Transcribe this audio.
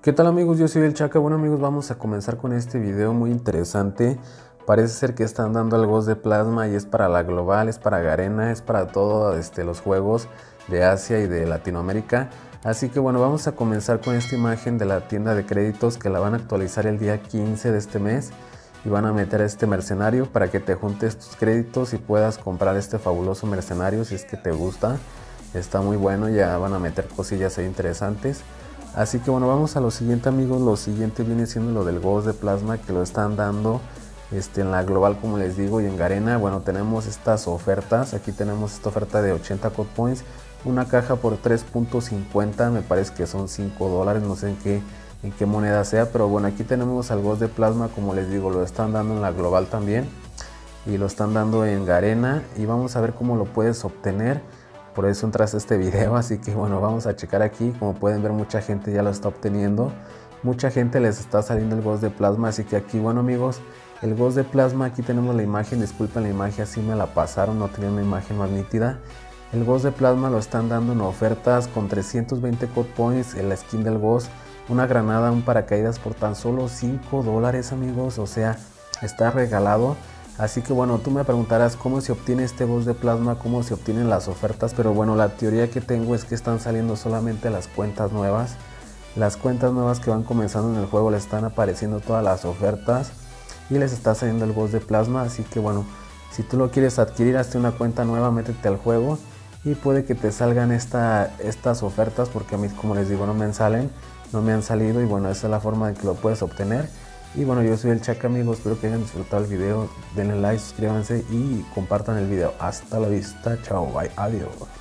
¿Qué tal amigos? Yo soy el Chaca. Bueno amigos, vamos a comenzar con este video muy interesante. Parece ser que están dando el Ghost de Plasma y es para la global, es para Garena, es para todos los juegos de Asia y de Latinoamérica. Así que bueno, vamos a comenzar con esta imagen de la tienda de créditos que la van a actualizar el día 15 de este mes. Y van a meter a este mercenario para que te juntes tus créditos y puedas comprar este fabuloso mercenario si es que te gusta. Está muy bueno, ya van a meter cosillas ahí interesantes. Así que bueno, vamos a lo siguiente amigos. Lo siguiente viene siendo lo del Ghost de Plasma, que lo están dando en la global, como les digo, y en Garena. Bueno, tenemos estas ofertas. Aquí tenemos esta oferta de 80 code points, una caja por 3.50, me parece que son $5, no sé en qué moneda sea, pero bueno, aquí tenemos al Ghost de Plasma, como les digo, lo están dando en la global también y lo están dando en Garena, y vamos a ver cómo lo puedes obtener. Por eso entras a este video, así que bueno, vamos a checar aquí. Como pueden ver, mucha gente ya lo está obteniendo, mucha gente les está saliendo el Ghost de Plasma. Así que aquí, bueno amigos, el Ghost de Plasma, aquí tenemos la imagen. Disculpen la imagen, así me la pasaron, no tenía una imagen más nítida. El Ghost de Plasma lo están dando en ofertas con 320 code points, en la skin del Ghost, una granada, un paracaídas por tan solo $5 amigos, o sea, está regalado. Así que bueno, tú me preguntarás cómo se obtiene este Ghost de Plasma, cómo se obtienen las ofertas, pero bueno, la teoría que tengo es que están saliendo solamente las cuentas nuevas. Las cuentas nuevas que van comenzando en el juego les están apareciendo todas las ofertas y les está saliendo el Ghost de Plasma. Así que bueno, si tú lo quieres adquirir, hazte una cuenta nueva, métete al juego y puede que te salgan estas ofertas, porque a mí, como les digo, no me han salido, y bueno, esa es la forma en que lo puedes obtener. Y bueno, yo soy el Chaca amigos, espero que hayan disfrutado el video, denle like, suscríbanse y compartan el video. Hasta la vista, chao, bye, adiós.